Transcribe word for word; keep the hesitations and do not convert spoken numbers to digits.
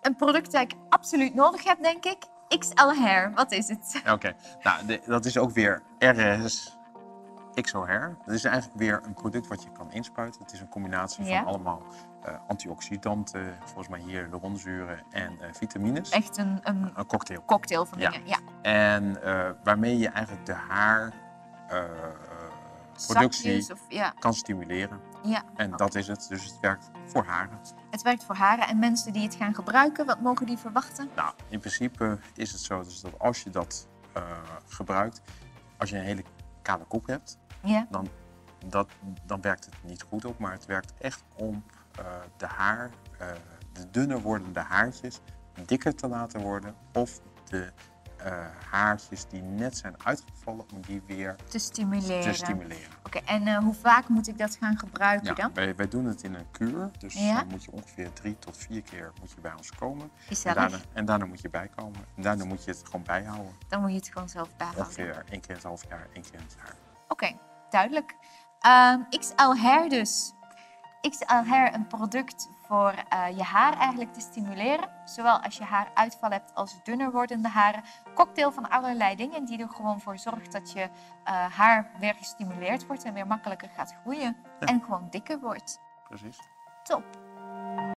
een product dat ik absoluut nodig heb, denk ik. X L Hair, wat is het? Oké, okay. Nou, de, dat is ook weer R S X O Hair. Dat is eigenlijk weer een product wat je kan inspuiten. Het is een combinatie Ja. van allemaal uh, antioxidanten, volgens mij hier ronzuren en uh, vitamines. Echt een, een, een cocktail. cocktail van dingen, ja. ja. En uh, waarmee je eigenlijk de haar uh, productie of, ja. kan stimuleren. Ja. En dat is het. Dus het werkt voor haren. Het werkt voor haren. En mensen die het gaan gebruiken, wat mogen die verwachten? Nou, in principe is het zo dus dat als je dat uh, gebruikt, als je een hele kale kop hebt, ja. dan, dat, dan werkt het niet goed op. Maar het werkt echt om uh, de haar, uh, de dunner wordende haartjes dikker te laten worden. Of de uh, haartjes die net zijn uitgevallen, om die weer te stimuleren. Te stimuleren. Oké, okay, en uh, hoe vaak moet ik dat gaan gebruiken ja, dan? Wij, wij doen het in een kuur, dus ja? dan moet je ongeveer drie tot vier keer moet je bij ons komen. En daarna, en daarna moet je bijkomen. En daarna moet je het gewoon bijhouden. Dan moet je het gewoon zelf bijhouden. Ongeveer één keer in het half jaar, één keer in het jaar. Oké, okay, duidelijk. Um, X L Hair dus. X L Hair, een product voor uh, je haar eigenlijk te stimuleren. Zowel als je haar uitval hebt als dunner wordende haren. Cocktail van allerlei dingen die er gewoon voor zorgt dat je uh, haar weer gestimuleerd wordt en weer makkelijker gaat groeien. Ja. En gewoon dikker wordt. Precies. Top.